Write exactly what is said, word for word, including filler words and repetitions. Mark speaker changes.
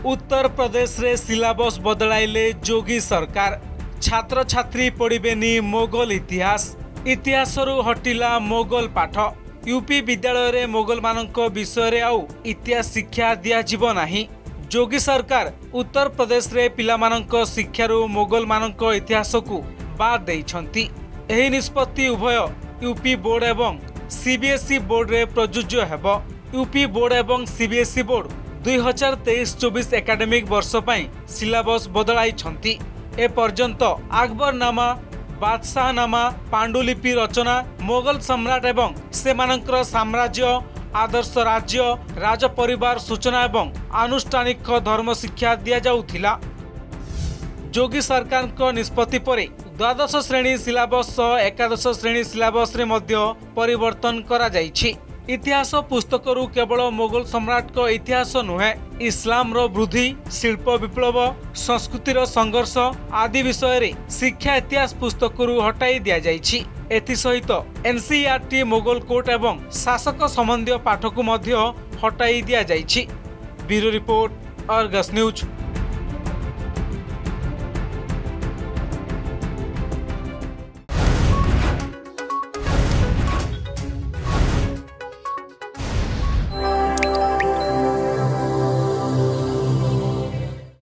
Speaker 1: उत्तर प्रदेश रे सिलेबस बदलाइले जोगी सरकार। छात्र छात्री पढ़िबेनी मोगल इतिहास। इतिहास रु हटिला मोगल पाठ। यूपी विद्यालय रे मोगल मानक विषय रे आउ इतिहास शिक्षा दिया जीव नाही। जोगी सरकार उत्तर प्रदेश रे पिला मानक शिक्षा रु मोगल मानक इतिहास को बाद देइछंती। एही निष्पत्ति उभय यूपी बोर्ड एवं सीबीएसई बोर्ड रे प्रযোज्य हेबो। यूपी बोर्ड एवं सीबीएसई बोर्ड दुई हजार तेईस चौबीस एकाडेमिक वर्ष पई सिलेबस बदलाई छंती। ए पर्यंत अकबरनामा, बादशाहनामा, पांडुलिपि रचना, मोगल सम्राट एवं सेमानकर साम्राज्य, आदर्श राज्य, राज परिवार सूचना एवं आनुष्ठानिक धर्म शिक्षा दिया जाउथिला। जोगी सरकार को निष्पत्ति परे द्वादश श्रेणी सिलेबस सह एकादश श्रेणी सिलेबस रे मध्य परिवर्तन करा जाइछि। इतिहास पुस्तक रु केवल मोगल सम्राट को इतिहास नुहे, इस्लाम रो वृद्धि, शिल्प विप्लव, संस्कृतिर संघर्ष आदि विषय रे शिक्षा इतिहास पुस्तक रु हटाई दिया जाइछि। एथि सहित एनसीईआरटी मोगल कोर्ट एवं शासक संबंधी पाठ को मध्य हटाई दिया जाइछि। Bureau report, Argus news.